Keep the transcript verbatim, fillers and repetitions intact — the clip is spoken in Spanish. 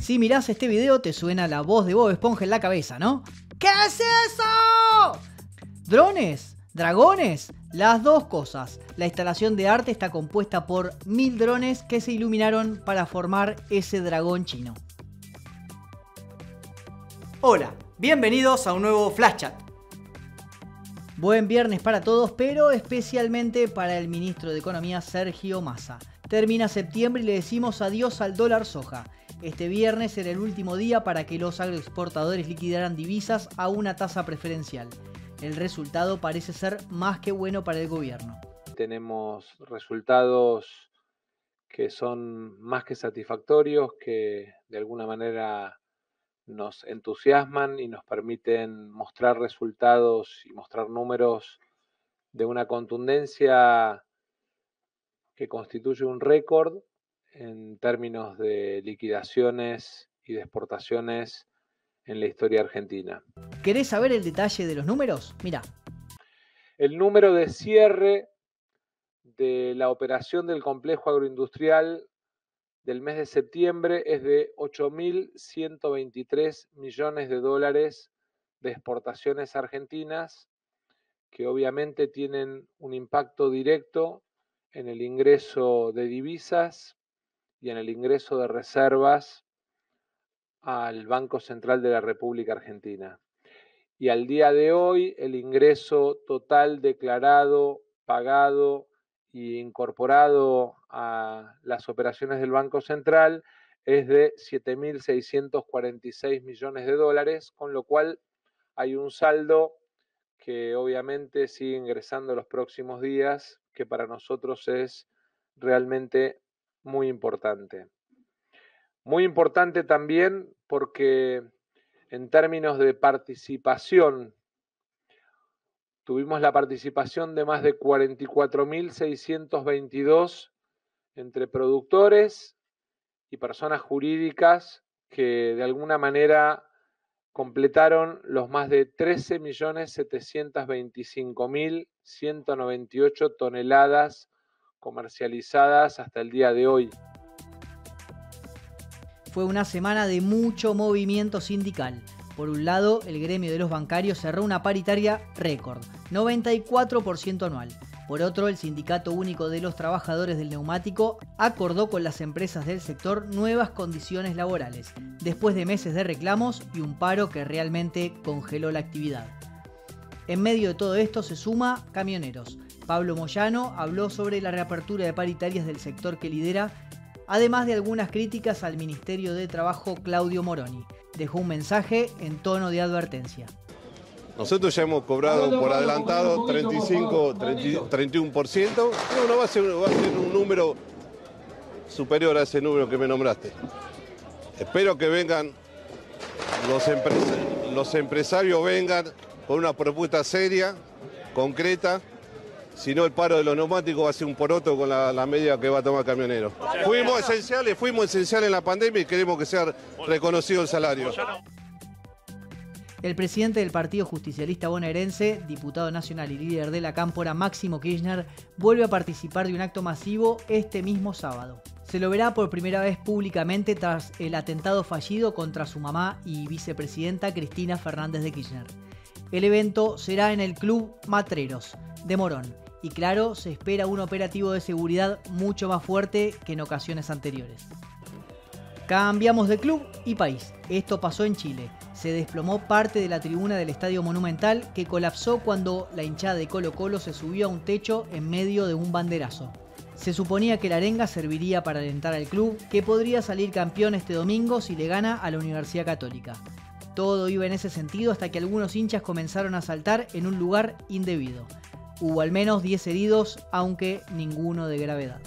Si mirás este video te suena la voz de Bob Esponja en la cabeza, ¿no? ¿Qué es eso? ¿Drones? ¿Dragones? Las dos cosas. La instalación de arte está compuesta por mil drones que se iluminaron para formar ese dragón chino. Hola, bienvenidos a un nuevo Flash Chat. Buen viernes para todos, pero especialmente para el ministro de Economía Sergio Massa. Termina septiembre y le decimos adiós al dólar soja. Este viernes era el último día para que los agroexportadores liquidaran divisas a una tasa preferencial. El resultado parece ser más que bueno para el gobierno. Tenemos resultados que son más que satisfactorios, que de alguna manera nos entusiasman y nos permiten mostrar resultados y mostrar números de una contundencia que constituye un récord en términos de liquidaciones y de exportaciones en la historia argentina. ¿Querés saber el detalle de los números? Mirá. El número de cierre de la operación del complejo agroindustrial del mes de septiembre es de ocho mil ciento veintitrés millones de dólares de exportaciones argentinas, que obviamente tienen un impacto directo en el ingreso de divisas y en el ingreso de reservas al Banco Central de la República Argentina. Y al día de hoy el ingreso total declarado, pagado y incorporado a las operaciones del Banco Central es de siete mil seiscientos cuarenta y seis millones de dólares, con lo cual hay un saldo que obviamente sigue ingresando los próximos días, que para nosotros es realmente muy importante. Muy importante también porque en términos de participación, tuvimos la participación de más de cuarenta y cuatro mil seiscientos veintidós entre productores y personas jurídicas que de alguna manera completaron los más de trece millones setecientos veinticinco mil ciento noventa y ocho toneladas comercializadas hasta el día de hoy. Fue una semana de mucho movimiento sindical. Por un lado, el gremio de los bancarios cerró una paritaria récord, noventa y cuatro por ciento anual. Por otro, el Sindicato Único de los Trabajadores del Neumático acordó con las empresas del sector nuevas condiciones laborales, después de meses de reclamos y un paro que realmente congeló la actividad. En medio de todo esto se suma Camioneros. Pablo Moyano habló sobre la reapertura de paritarias del sector que lidera, además de algunas críticas al Ministerio de Trabajo Claudio Moroni. Dejó un mensaje en tono de advertencia. Nosotros ya hemos cobrado por adelantado treinta y cinco, treinta y uno por ciento. No, no va a ser, va a ser un número superior a ese número que me nombraste. Espero que vengan los, empresa, los empresarios vengan con una propuesta seria, concreta. Si no, el paro de los neumáticos va a ser un poroto con la, la medida que va a tomar Camioneros. Fuimos esenciales, fuimos esenciales en la pandemia y queremos que sea reconocido el salario. El presidente del Partido Justicialista Bonaerense, diputado nacional y líder de la Cámpora, Máximo Kirchner, vuelve a participar de un acto masivo este mismo sábado. Se lo verá por primera vez públicamente tras el atentado fallido contra su mamá y vicepresidenta Cristina Fernández de Kirchner. El evento será en el Club Matreros de Morón. Y claro, se espera un operativo de seguridad mucho más fuerte que en ocasiones anteriores. Cambiamos de club y país. Esto pasó en Chile. Se desplomó parte de la tribuna del Estadio Monumental que colapsó cuando la hinchada de Colo-Colo se subió a un techo en medio de un banderazo. Se suponía que la arenga serviría para alentar al club, que podría salir campeón este domingo si le gana a la Universidad Católica. Todo iba en ese sentido hasta que algunos hinchas comenzaron a saltar en un lugar indebido. Hubo al menos diez heridos, aunque ninguno de gravedad.